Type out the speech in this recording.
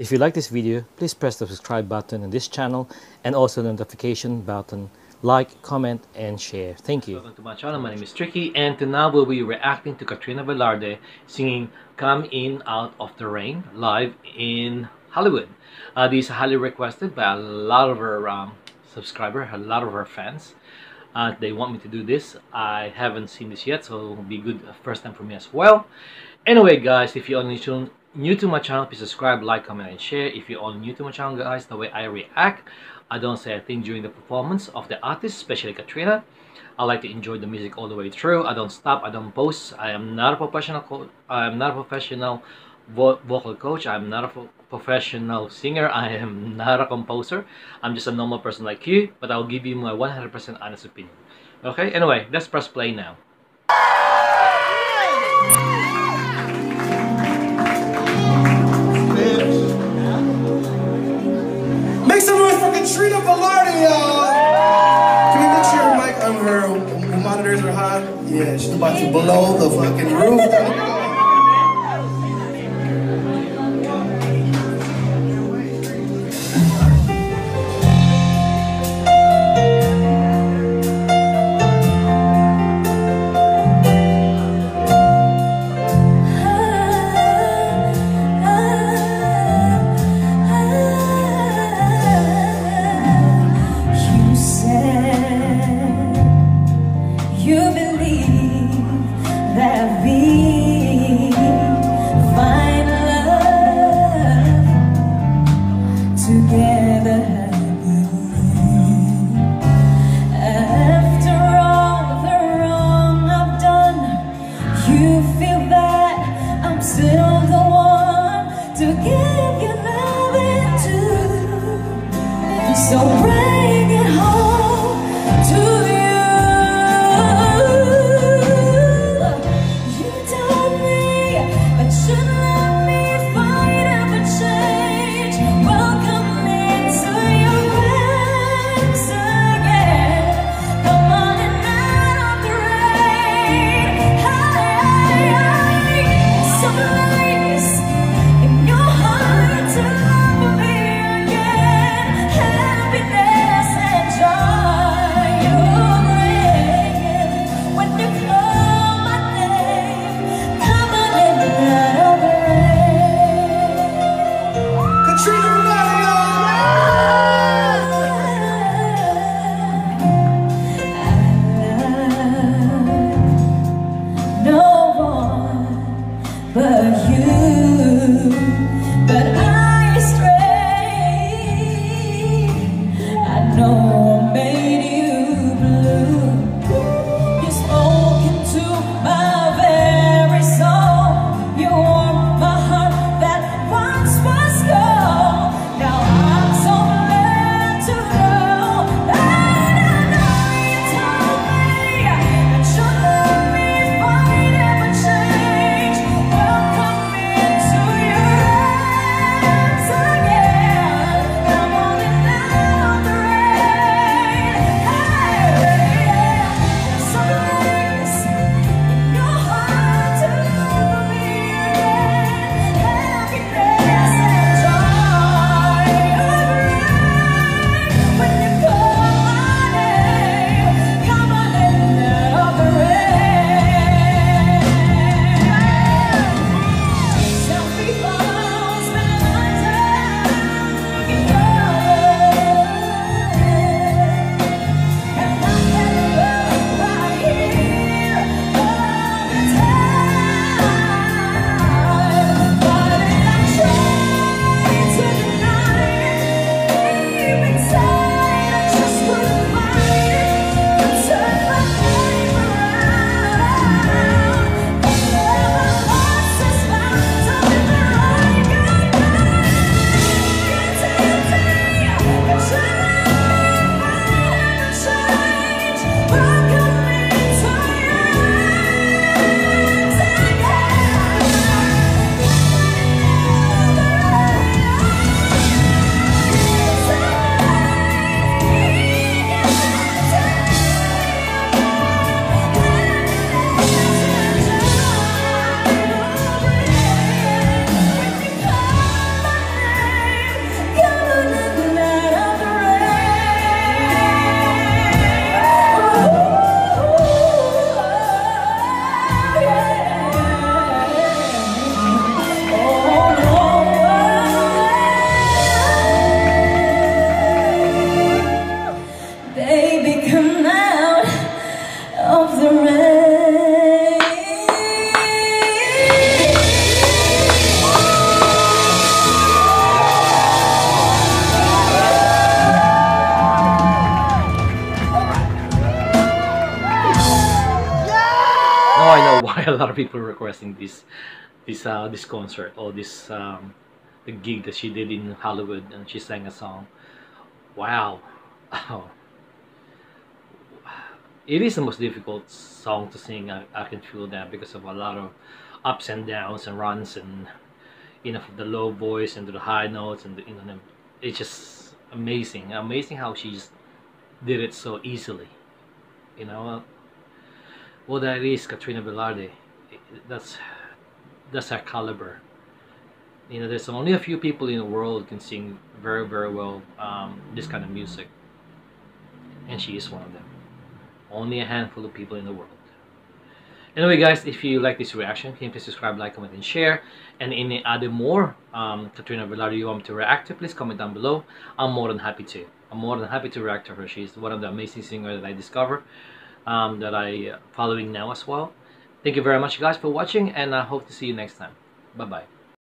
If you like this video, please press the subscribe button on this channel and also the notification button. Like, comment, and share. Thank you. Welcome to my channel. My name is Tricky, and tonight we'll be reacting to Katrina Velarde singing "Come In Out of the Rain" live in Hollywood. This is highly requested by a lot of her subscribers, a lot of her fans. They want me to do this. I haven't seen this yet, so it'll be good first time for me as well. Anyway, guys, if you're new to my channel, please subscribe, like, comment, and share. If you're all new to my channel, guys, the way I react, I don't say a thing during the performance of the artist, especially Katrina. I like to enjoy the music all the way through. I don't stop. I don't boast. I am not a professional I am not a professional vocal coach. I'm not a professional singer. I am not a composer. I'm just a normal person like you, but I'll give you my 100% honest opinion. Okay, anyway, let's press play now. Make some noise for Katrina Velarde, y'all! Can we make sure her monitors are hot? Yeah, she's about to blow the fucking roof. You believe that we Now I know why a lot of people are requesting this concert, or this the gig that she did in Hollywood, and she sang a song. Wow. Oh. It is the most difficult song to sing. I can feel that, because of a lot of ups and downs and runs, and from the low voice and to the high notes, and it's just amazing how she just did it so easily. Well, that is Katrina Velarde. That's her caliber. There's only a few people in the world can sing very, very well this kind of music, and she is one of them. Only a handful of people in the world. Anyway, guys, if you like this reaction, can you please subscribe, like, comment, and share? And any other more Katrina Velarde you want me to react to, please comment down below. I'm more than happy to. I'm more than happy to react to her. She's one of the amazing singers that I discover, that I following now as well. Thank you very much, guys, for watching, and I hope to see you next time. Bye bye.